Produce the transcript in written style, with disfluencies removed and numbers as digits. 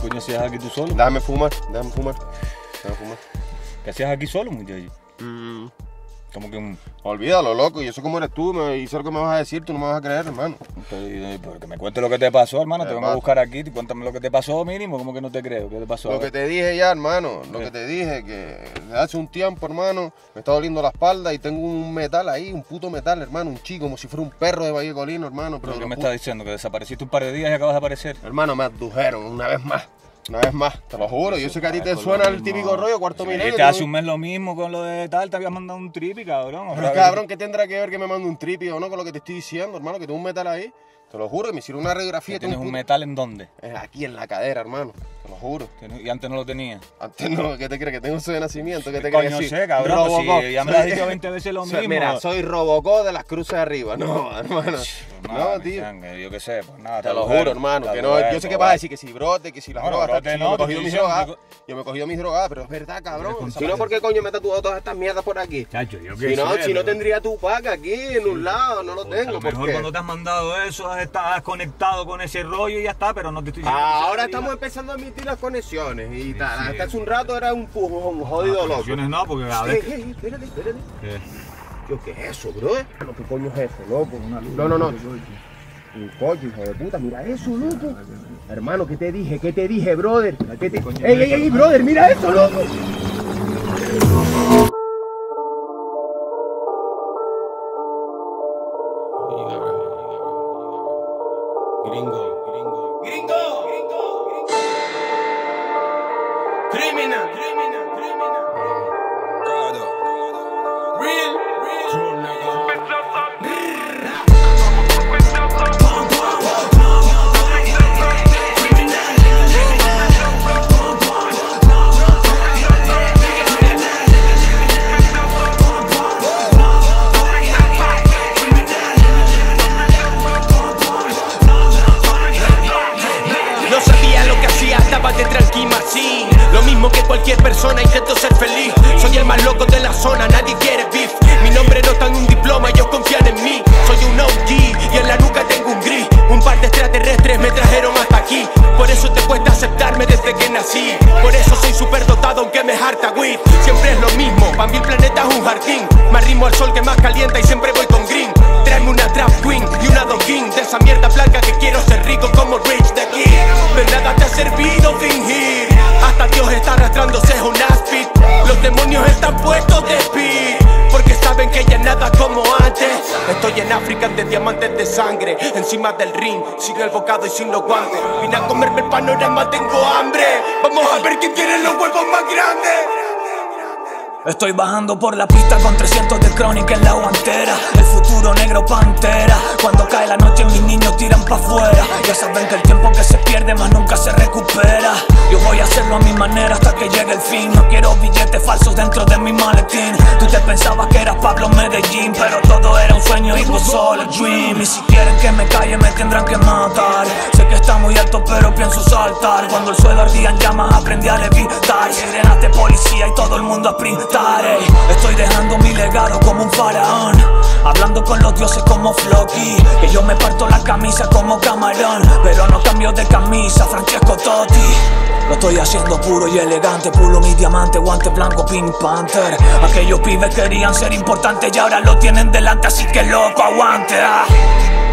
coño hacías aquí tú solo? Déjame fumar. ¿Qué hacías aquí solo, muchacho? Como que Olvídalo, loco, y eso como eres tú, y eso es lo que me vas a decir, tú no me vas a creer, hermano. Porque me cuentes lo que te pasó, hermano. Te vengo a pasa? buscar aquí, cuéntame lo que te pasó mínimo, como que no te creo. ¿Qué te pasó? Lo que te dije ya, hermano, lo que te dije, que desde hace un tiempo, hermano, me está doliendo la espalda y tengo un metal ahí, un puto metal, hermano, un chico, como si fuera un perro de Valle Colino, hermano. ¿Pero qué me estás diciendo? ¿Que desapareciste un par de días y acabas de aparecer? Hermano, me abdujeron una vez más, te lo juro. Yo sé que a ti te suena el típico rollo, cuarto milenio. Te hace un mes lo mismo con lo de tal, te habías mandado un tripi, cabrón. Pero cabrón, ¿qué tendrá que ver que me mande un tripi o no con lo que te estoy diciendo, hermano? Que tengo un metal ahí. Te lo juro, que me hicieron una radiografía. ¿Tienes un metal en dónde? Aquí en la cadera, hermano. Te lo juro. ¿Y antes no lo tenía? Antes no, ¿qué te crees? ¿Que tengo eso de nacimiento? ¿Qué te Coño, crees? sé, cabrón, pues si ya me lo has dicho 20 veces lo mismo. Mira, soy Robocop de las cruces arriba. No, hermano. No, tío. Sangre, yo qué sé, pues nada. Te lo juro, hermano. Que no, yo sé que vas a decir que si brote, que si las drogas. Yo me he cogido mis drogas. Yo me he cogido mis drogas, pero es verdad, cabrón. Si no, ¿por qué coño me he tatuado todas estas mierdas por aquí? Chacho, yo qué sé. Si no tendría tu pack aquí en un lado, no lo tengo. A lo mejor cuando te has mandado eso, estás conectado con ese rollo y ya está, pero no te estoy diciendo. Ahora estamos empezando a emitir las conexiones y tal. Hasta hace un rato era un jodido loco. Conexiones no, porque a ver. Espérate. ¿Qué? ¿Qué es eso, bro? ¿Qué coño es eso, loco? No. Un coño, hijo de puta, mira eso, loco. Hermano, ¿qué te dije, brother? ¡Ey, brother, mira eso, loco! Gringo. Criminal. Real. No sabía lo que hacía, estaba detrás del Marcín. Lo mismo que cualquier persona, intento ser feliz. Soy el más loco de la zona, nadie quiere beef. Mi nombre no está en un diploma, ellos confían en mí. Soy un OG y en la nuca tengo un gris. Un par de extraterrestres me trajeron hasta aquí. Por eso te cuesta aceptarme desde que nací. Por eso soy súper dotado aunque me harta weed. Siempre es lo mismo, pa' mi planeta es un jardín. Más ritmo al sol que más calienta y siempre voy con green. Tráeme una trap queen y una dogging. De esa mierda blanca que quiero ser rico como Rich de aquí. De nada te ha servido fingir. Hasta Dios está arrastrándose un aspid. Los demonios están puestos de speed. Porque saben que ya nada como antes. Estoy en África de diamantes de sangre. Encima del ring, sin el bocado y sin los guantes. Vine a comerme el panorama, tengo hambre. Vamos a ver quién tiene los huevos más grandes. Estoy bajando por la pista con 300 de crónica en la guantera. El futuro negro pantera. Cuando cae la noche mis niños tiran pa' afuera. Ya saben que el tiempo que se pierde más nunca se recupera. Yo voy a hacerlo a mi manera hasta que llegue el fin. No quiero billetes falsos dentro de mi maletín. Tú te pensabas que eras Pablo Medellín, pero todo era un sueño y was all a dream. Y si quieren que me calle me tendrán que matar. Sé que está muy alto pero pienso saltar. Cuando el suelo ardía en llamas aprendí a levitar. Sirenas de policía y todo el mundo a sprintar. Estoy dejando mi legado como un faraón. Hablando con los dioses como Floki. Que yo me parto la camisa como Camarón. Pero no cambio de camisa, Francesco Totti. Lo estoy haciendo puro y elegante. Pulo mi diamante, guante blanco, Pink Panther. Aquellos pibes querían ser importantes y ahora lo tienen delante, así que loco, aguante.